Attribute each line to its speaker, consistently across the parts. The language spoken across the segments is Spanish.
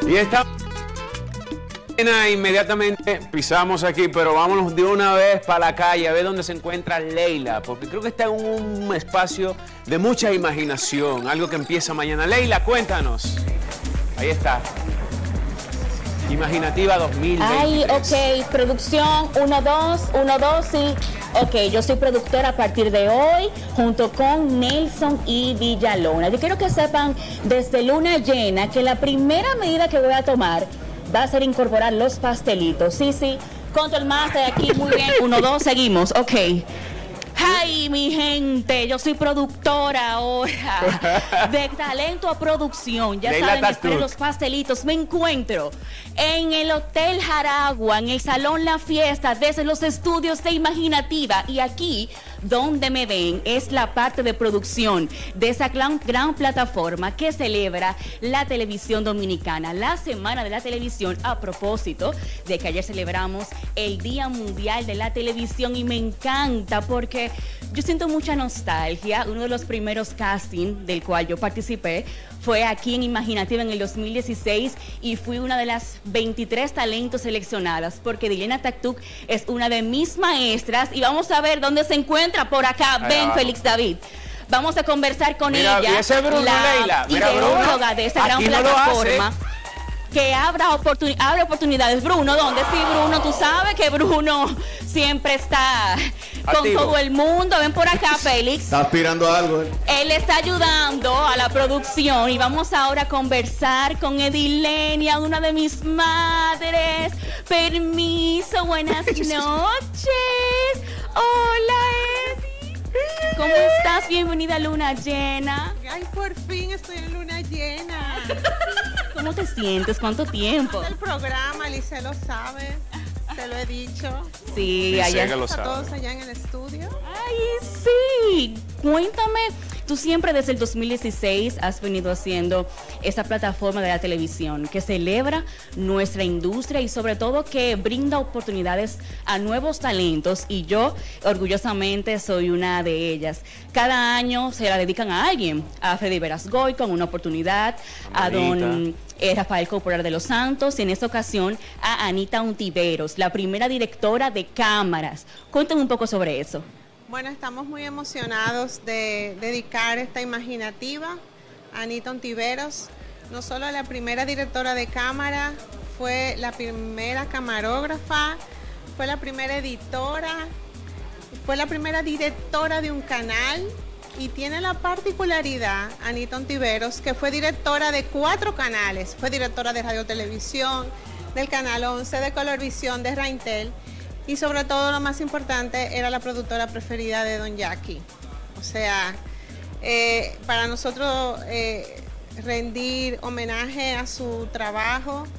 Speaker 1: Y esta inmediatamente pisamos aquí, pero vámonos de una vez para la calle a ver dónde se encuentra Leila, porque creo que está en un espacio de mucha imaginación, algo que empieza mañana. Leila, cuéntanos. Ahí está. Imaginativa 2023.
Speaker 2: Ay, ok, producción 1, 2, sí. Ok, yo soy productora a partir de hoy, junto con Nelson y Villalona. Yo quiero que sepan desde luna llena que la primera medida que voy a tomar va a ser incorporar los pastelitos. Sí, control master aquí, muy bien. 1, 2, seguimos, ok. ¡Ay, mi gente! Yo soy productora ahora. De talento a producción. Ya saben, esperen los pastelitos. Me encuentro en el Hotel Jaragua, en el Salón La Fiesta, desde los estudios de Imaginativa. Y aquí, donde me ven, es la parte de producción de esa gran plataforma que celebra la televisión dominicana. La Semana de la Televisión, a propósito de que ayer celebramos el Día Mundial de la Televisión. Y me encanta porque yo siento mucha nostalgia. Uno de los primeros castings del cual yo participé fue aquí en Imaginativa en el 2016 y fui una de las 23 talentos seleccionadas porque Dilena Taktuk es una de mis maestras y vamos a ver dónde se encuentra por acá. Ven, Félix David. Vamos a conversar con ella,
Speaker 1: y ese Bruno,
Speaker 2: la ideóloga de esta gran plataforma. Que abre oportunidades. Bruno, ¿dónde? Sí, Bruno, tú sabes que Bruno siempre está con activo. Todo el mundo. Ven por acá, Félix.
Speaker 3: Está aspirando a algo.
Speaker 2: Él está ayudando a la producción y vamos ahora a conversar con Edilenia, una de mis madres. Permiso, buenas noches. Hola, Edi. ¿Cómo estás? Bienvenida a Luna Llena.
Speaker 4: Ay, por fin estoy en Luna Llena.
Speaker 2: ¿Cómo te sientes? ¿Cuánto tiempo?
Speaker 4: El programa, Lice lo sabe, te lo he dicho.
Speaker 2: Sí, allá
Speaker 4: a todos allá en el estudio.
Speaker 2: Ay, sí. Cuéntame, tú siempre desde el 2016 has venido haciendo esta plataforma de la televisión que celebra nuestra industria y sobre todo que brinda oportunidades a nuevos talentos y yo orgullosamente soy una de ellas. Cada año se la dedican a alguien, a Freddy Verasgoy con una oportunidad, a don Rafael Corporal de los Santos y en esta ocasión a Anita Ontiveros, la primera directora de cámaras. Cuéntame un poco sobre eso.
Speaker 4: Bueno, estamos muy emocionados de dedicar esta imaginativa a Anita Ontiveros. No solo la primera directora de cámara, fue la primera camarógrafa, fue la primera editora, fue la primera directora de un canal y tiene la particularidad, Anita Ontiveros, que fue directora de 4 canales. Fue directora de Radio Televisión, del Canal 11, de Colorvisión, de Raintel. Y sobre todo, lo más importante, era la productora preferida de Don Jackie. O sea, para nosotros rendir homenaje a su trabajo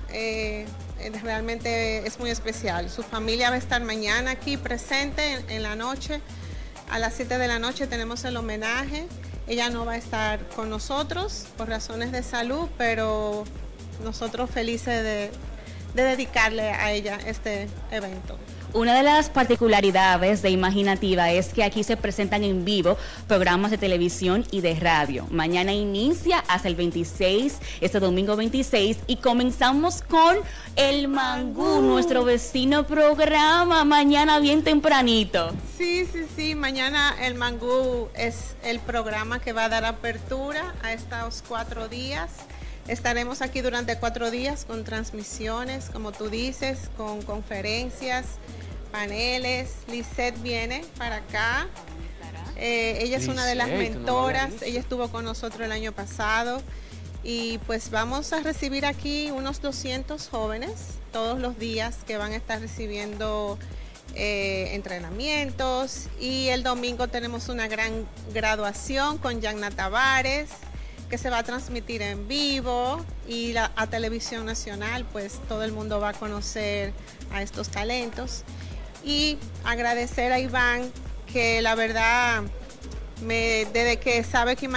Speaker 4: realmente es muy especial. Su familia va a estar mañana aquí presente en la noche. A las 7 de la noche tenemos el homenaje. Ella no va a estar con nosotros por razones de salud, pero nosotros felices de dedicarle a ella este evento.
Speaker 2: Una de las particularidades de Imaginativa es que aquí se presentan en vivo programas de televisión y de radio. Mañana inicia hasta el 26, este domingo 26, y comenzamos con El Mangú, nuestro vecino programa, mañana bien tempranito.
Speaker 4: Sí, mañana El Mangú es el programa que va a dar apertura a estos 4 días. Estaremos aquí durante 4 días con transmisiones, como tú dices, con conferencias, paneles. Lisette viene para acá. Ella es una de las mentoras. Ella estuvo con nosotros el año pasado. Y pues vamos a recibir aquí unos 200 jóvenes todos los días que van a estar recibiendo entrenamientos. Y el domingo tenemos una gran graduación con Yanna Tavares, que se va a transmitir en vivo y a Televisión Nacional, pues todo el mundo va a conocer a estos talentos. Y agradecer a Iván, que la verdad, desde que sabe que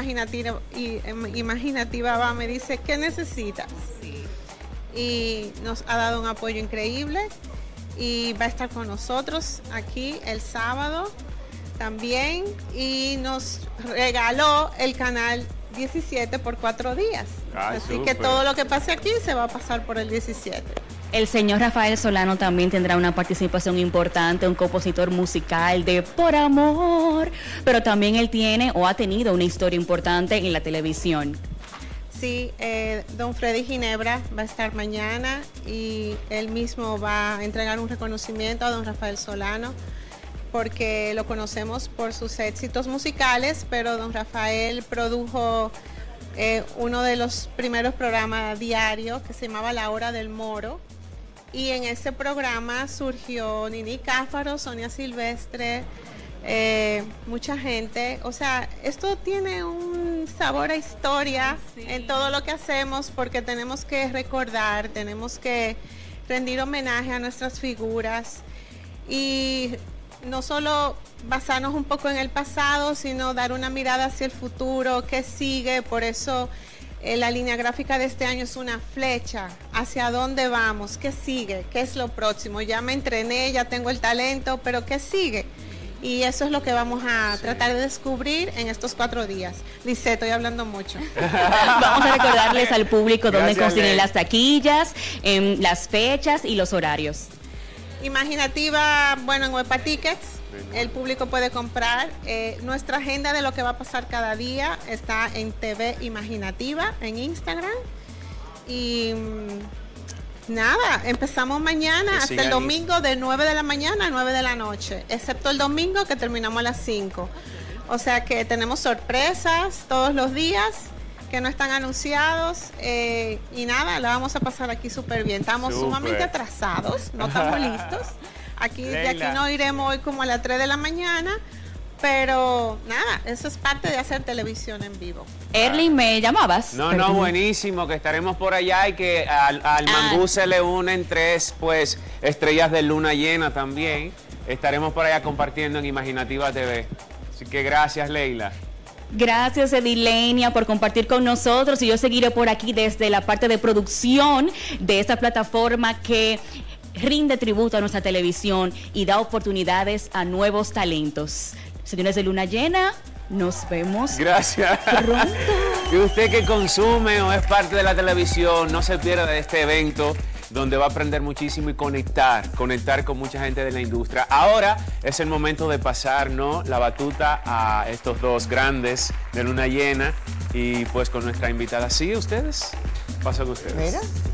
Speaker 4: Imaginativa va, me dice, ¿qué necesitas? Sí. Y nos ha dado un apoyo increíble y va a estar con nosotros aquí el sábado también y nos regaló el canal 17 por 4 días.
Speaker 1: Ay,
Speaker 4: Así
Speaker 1: súper.
Speaker 4: que todo lo que pase aquí se va a pasar por el 17.
Speaker 2: El señor Rafael Solano también tendrá una participación importante, un compositor musical de Por Amor, pero también él tiene o ha tenido una historia importante en la televisión.
Speaker 4: Sí, don Freddy Ginebra va a estar mañana y él mismo va a entregar un reconocimiento a don Rafael Solano, porque lo conocemos por sus éxitos musicales, pero don Rafael produjo uno de los primeros programas diarios que se llamaba La Hora del Moro, y en ese programa surgió Nini Cáfaro, Sonia Silvestre, mucha gente. O sea, esto tiene un sabor a historia en todo lo que hacemos, porque tenemos que recordar, tenemos que rendir homenaje a nuestras figuras y no solo basarnos un poco en el pasado, sino dar una mirada hacia el futuro, qué sigue. Por eso la línea gráfica de este año es una flecha hacia dónde vamos, qué sigue, qué es lo próximo. Ya me entrené, ya tengo el talento, pero qué sigue. Y eso es lo que vamos a tratar de descubrir en estos 4 días. Lice, estoy hablando mucho.
Speaker 2: Vamos a recordarles al público dónde
Speaker 1: Gracias,
Speaker 2: consiguen
Speaker 1: Ley.
Speaker 2: las taquillas, las fechas y los horarios.
Speaker 4: Imaginativa, bueno, en Huepa Tickets, el público puede comprar. Nuestra agenda de lo que va a pasar cada día está en TV Imaginativa, en Instagram. Y nada, empezamos mañana
Speaker 1: Que
Speaker 4: hasta
Speaker 1: sigan
Speaker 4: el domingo de 9 de la mañana a 9 de la noche, excepto el domingo que terminamos a las 5. O sea que tenemos sorpresas todos los días que no están anunciados, y nada, la vamos a pasar aquí súper bien. Estamos
Speaker 1: Súper.
Speaker 4: sumamente atrasados, no estamos listos. Aquí, de aquí
Speaker 1: Leila.
Speaker 4: no iremos hoy como a las 3 de la mañana, pero nada, eso es parte de hacer televisión en vivo.
Speaker 2: Erling, ¿me llamabas?
Speaker 1: No,
Speaker 2: Perdón.
Speaker 1: buenísimo, que estaremos por allá y que al Mangú se le unen 3 pues estrellas de luna llena también. Estaremos por allá compartiendo en Imaginativa TV. Así que gracias, Leila.
Speaker 2: Gracias, Edilenia, por compartir con nosotros, y yo seguiré por aquí desde la parte de producción de esta plataforma que rinde tributo a nuestra televisión y da oportunidades a nuevos talentos. Señores de Luna Llena, nos vemos
Speaker 1: Gracias.
Speaker 2: pronto.
Speaker 1: Y usted que consume o es parte de la televisión, no se pierda de este evento donde va a aprender muchísimo y conectar con mucha gente de la industria. Ahora es el momento de pasar, ¿no?, la batuta a estos 2 grandes de Luna Llena, y pues con nuestra invitada. ¿Sí, ustedes? Paso con ustedes.
Speaker 3: Mira.